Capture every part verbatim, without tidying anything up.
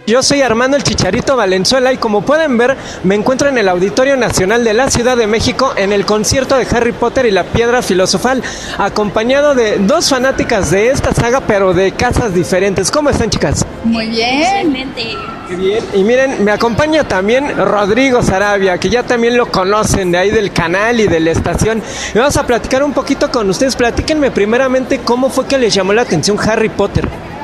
Yo soy Armando el Chicharito Valenzuela y como pueden ver me encuentro en el Auditorio Nacional de la Ciudad de México en el concierto de Harry Potter y la Piedra Filosofal, acompañado de dos fanáticas de esta saga pero de casas diferentes. ¿Cómo están, chicas? Muy bien. Excelente. Qué bien. Y miren, me acompaña también Rodrigo Sarabia, que ya también lo conocen de ahí del canal y de la estación. Y vamos a platicar un poquito con ustedes. Platíquenme primeramente cómo fue que les llamó la atención Harry Potter.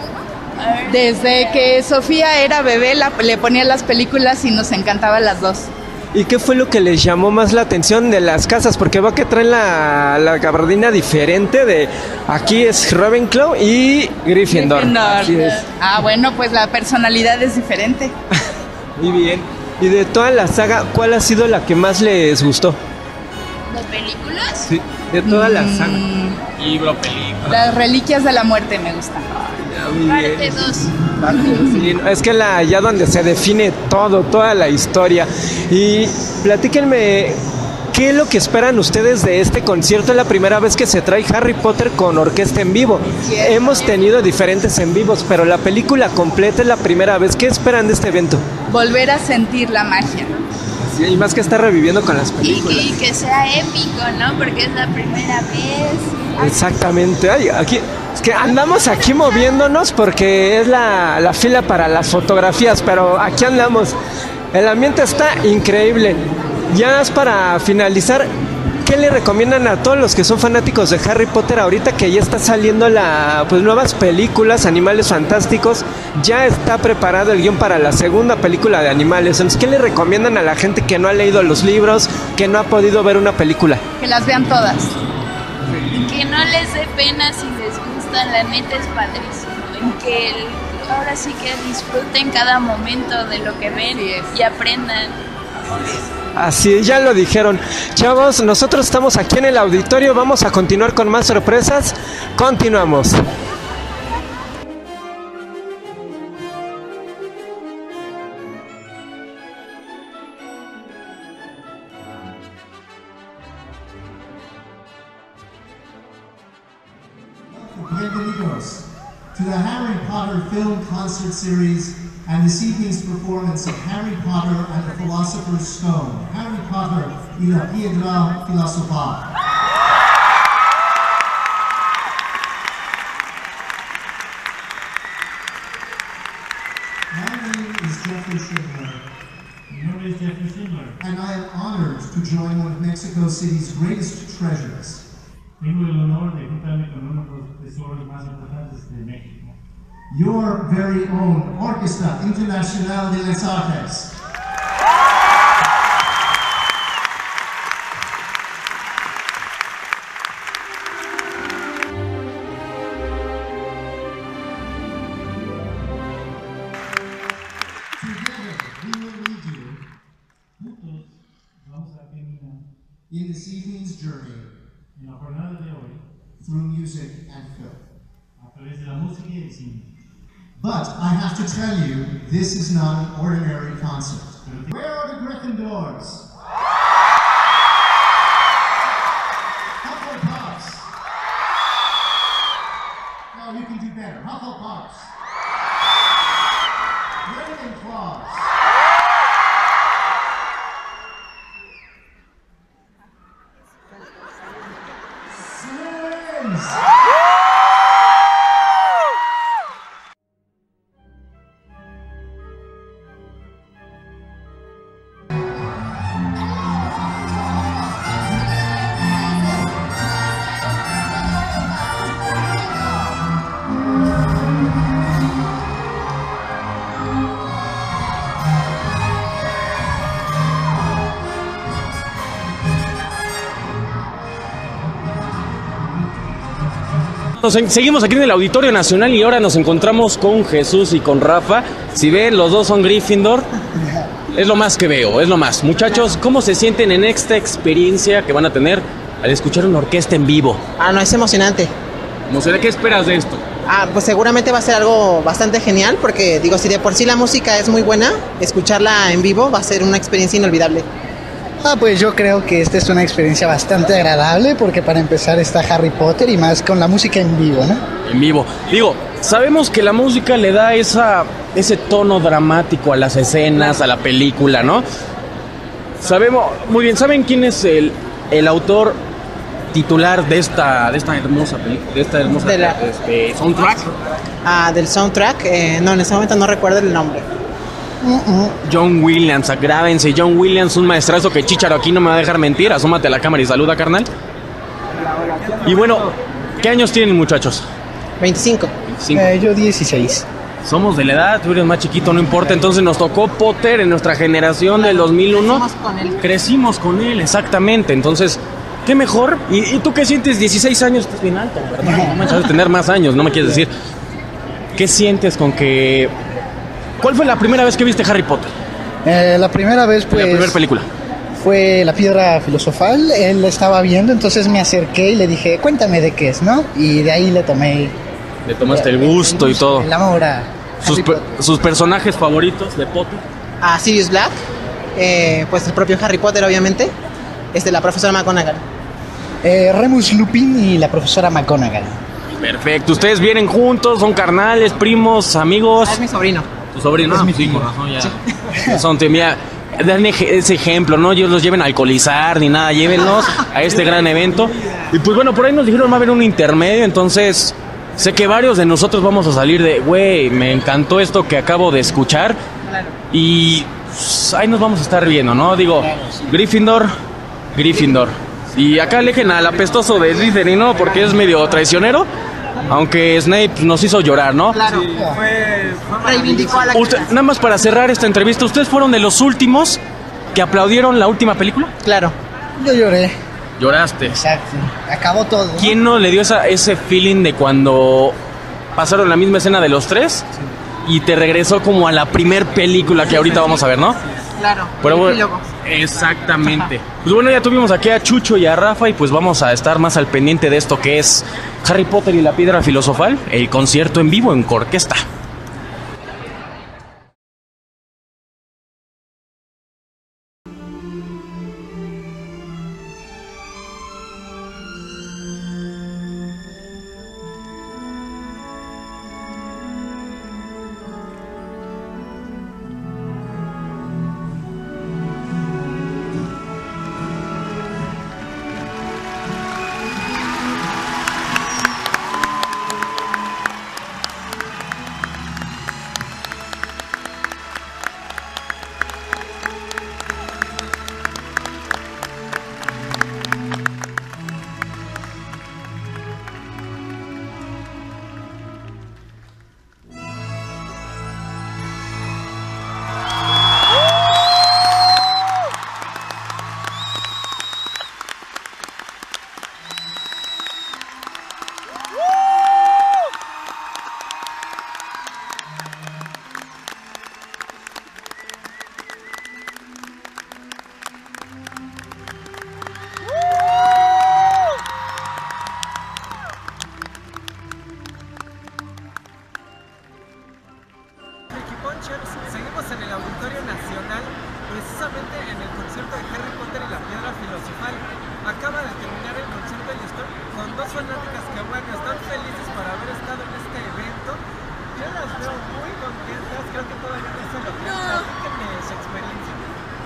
Desde que Sofía era bebé la, le ponía las películas y nos encantaban las dos. ¿Y qué fue lo que les llamó más la atención de las casas? Porque veo que traen la, la gabardina diferente de... Aquí es Ravenclaw y Gryffindor. Gryffindor. Así es. Ah, bueno, pues la personalidad es diferente. Muy bien. Y de toda la saga, ¿cuál ha sido la que más les gustó? ¿Las películas? Sí, de toda la saga. Libro, película. Las Reliquias de la Muerte me gustan. Ya, muy Parte bien. dos. Sí, es que la ya donde se define todo, toda la historia. Y platíquenme, ¿qué es lo que esperan ustedes de este concierto? Es la primera vez que se trae Harry Potter con orquesta en vivo. Hemos tenido diferentes en vivos, pero la película completa es la primera vez. ¿Qué esperan de este evento? Volver a sentir la magia. Sí, y más que estar reviviendo con las Y, películas. y que sea épico, ¿no? Porque es la primera vez. Exactamente. Ay, aquí es que andamos aquí moviéndonos porque es la, la fila para las fotografías, pero aquí andamos. El ambiente está increíble. Ya es para finalizar, ¿qué le recomiendan a todos los que son fanáticos de Harry Potter ahorita que ya está saliendo la pues nuevas películas, Animales Fantásticos? Ya está preparado el guión para la segunda película de Animales. Entonces, ¿qué le recomiendan a la gente que no ha leído los libros, que no ha podido ver una película? Que las vean todas. Que no les dé pena si les gusta, la neta es padrísimo. Y que el- ahora sí que disfruten cada momento de lo que ven Así es. y aprendan. Así, ya lo dijeron. Chavos, nosotros estamos aquí en el auditorio, vamos a continuar con más sorpresas. Continuamos. Bienvenidos to the Harry Potter film concert series and this evening's performance of Harry Potter and the Philosopher's Stone, Harry Potter y la Piedra Filosofal. My name is Jeffrey Schindler, Mi nombre es Jeffrey Schindler. and I am honored to join one of Mexico City's greatest treasures. Tengo el honor de juntarme con uno de los tesoros más importantes de México. Your very own Orquesta Internacional de las Artes. Together, we will lead you Juntos vamos a caminar in this evening's journey en la jornada de hoy through music and film. a través de la música y el cine. But I have to tell you, this is not an ordinary concert. Where are the Gryffindors? Hufflepuffs. No, you can do better. Hufflepuffs. Ravenclaws. Slytherins. Nos en- seguimos aquí en el Auditorio Nacional y ahora nos encontramos con Jesús y con Rafa. Si ven, los dos son Gryffindor. Es lo más que veo, es lo más. Muchachos, ¿cómo se sienten en esta experiencia que van a tener al escuchar una orquesta en vivo? Ah, no, es emocionante. No sé, ¿qué esperas de esto? Ah, pues seguramente va a ser algo bastante genial porque, digo, si de por sí la música es muy buena, escucharla en vivo va a ser una experiencia inolvidable. Ah, pues yo creo que esta es una experiencia bastante agradable porque para empezar está Harry Potter y más con la música en vivo, ¿no? En vivo. Digo, sabemos que la música le da esa, ese tono dramático a las escenas, a la película, ¿no? Sabemos, muy bien, ¿saben quién es el, el autor titular de esta, de esta hermosa película, de esta hermosa De la- este, soundtrack? Ah, del soundtrack, eh, no, en este momento no recuerdo el nombre. John Williams, grábense, John Williams, un maestrazo que Chícharo aquí no me va a dejar mentir. Asómate a la cámara y saluda, carnal. Y bueno, ¿qué años tienen, muchachos? veinticinco. veinticinco. Eh, yo dieciséis. Somos de la edad, tú eres más chiquito, no importa. Entonces nos tocó Potter en nuestra generación del dos mil uno. Crecimos con él. Crecimos con él, exactamente. Entonces, ¿qué mejor? ¿Y, y tú qué sientes? dieciséis años, estás bien alto, ¿verdad? No manches, de tener más años, no me quieres decir. ¿Qué sientes con que... ¿Cuál fue la primera vez que viste Harry Potter? Eh, la primera vez, pues, la primera película. fue La Piedra Filosofal. Él la estaba viendo, entonces me acerqué y le dije, cuéntame de qué es, ¿no? Y de ahí le tomé... Le tomaste el gusto y todo. El amor a Sus, Harry per- Potter. sus personajes favoritos de Potter. A Sirius Black, eh, pues el propio Harry Potter, obviamente. Este, la profesora McGonagall. Eh, Remus Lupin y la profesora McGonagall. Perfecto. Ustedes vienen juntos, son carnales, primos, amigos. Ah, es mi sobrino. Tu sobrino. Es Ah, mi sí, tío. con razón, ya. Ya son, te- mira, dan ej- ese ejemplo, no ellos los lleven a alcoholizar ni nada, llévenlos a este gran evento. Y pues bueno, por ahí nos dijeron va a haber un intermedio, entonces sé que varios de nosotros vamos a salir de, güey, me encantó esto que acabo de escuchar. Y pues, ahí nos vamos a estar viendo, ¿no? Digo, Gryffindor, Gryffindor. Y acá alejen al apestoso de Slytherin, ¿no? Porque es medio traicionero. Aunque Snape nos hizo llorar, ¿no? Claro. Reivindicó a la Usted- nada más para cerrar esta entrevista, ¿ustedes fueron de los últimos que aplaudieron la última película? Claro. Yo lloré. Lloraste. Exacto. Acabó todo. ¿no? ¿Quién no le dio esa, ese feeling de cuando pasaron la misma escena de los tres y te regresó como a la primer película que ahorita vamos a ver, ¿no? Claro. Pero el bueno, epílogo. exactamente. Pues bueno, ya tuvimos aquí a Chucho y a Rafa y pues vamos a estar más al pendiente de esto que es Harry Potter y la Piedra Filosofal, el concierto en vivo en Corquesta. Seguimos en el Auditorio Nacional, precisamente en el concierto de Harry Potter y la Piedra Filosofal. Acaba de terminar el concierto y estoy con dos fanáticas que, bueno, están felices por haber estado en este evento. Yo las veo muy contentas, creo que todavía no se lo creen. Platíquenme su experiencia.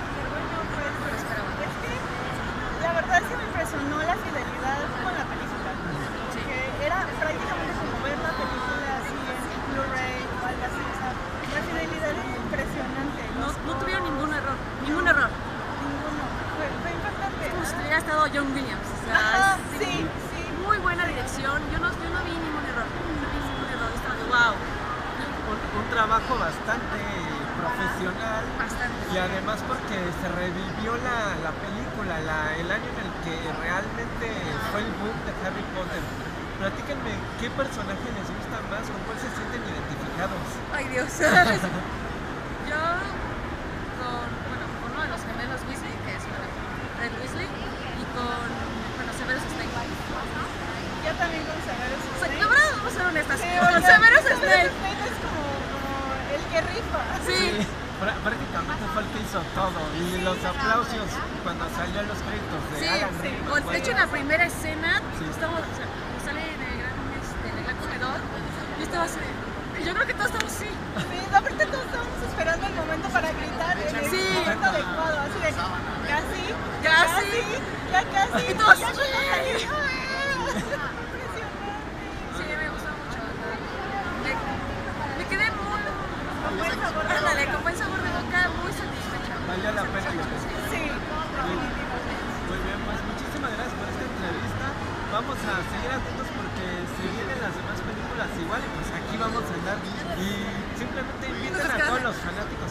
La verdad sí me impresionó la fidelidad con la película, que era prácticamente como ver la película así en Blu-ray o algo así, o sea, la fidelidad es impresionante. No, no tuvieron ningún error, ningún error. Ninguno, fue, fue impactante. Es como si hubiera estado John Williams, o sea, Ajá, es sí, sí. muy buena dirección, yo no, yo no vi ningún error, no vi ningún error, estaba de wow. Un, un trabajo bastante profesional. Bastante. Y además porque se revivió la, la película, la, el año en el que realmente fue el boom de Harry Potter. Platíquenme, ¿qué personaje les gusta más? ¿Con cuál se sienten identificados? Ay Dios, yo con, bueno, con uno de los gemelos Weasley, que es Red Weasley, y con, bueno, Severus Snape. Yo también con Severus O sea, Snape. la verdad, vamos a ser honestas, Sí, con oiga, Severus Severus Snape. Snape es como, como el que rifa. Sí. Prá- Prácticamente fue el que hizo todo. Y los aplausos cuando salió los créditos de Sí, Alan sí. Rickman. O, de hecho, en la primera escena, Sí. estamos, o sea, sale en el gran, este, en el gran comedor, yo estaba así de, yo creo que todos estamos sí. Sí, aparte todos estábamos esperando el momento para gritar en el Sí. momento adecuado, así de casi, Casi. ya casi, Y todos, ya sí. casi. Sí, me gustó mucho. Me, me quedé muy... Con buen sabor de Ándale, boca. con buen sabor de boca, muy satisfecha. Valió la pena. Sí, definitivamente. Muy bien, pues muchísimas gracias por esta entrevista. Vamos a seguir atentos porque se vienen las demás películas igual y pues aquí vamos a andar. Y simplemente inviten a todos los fanáticos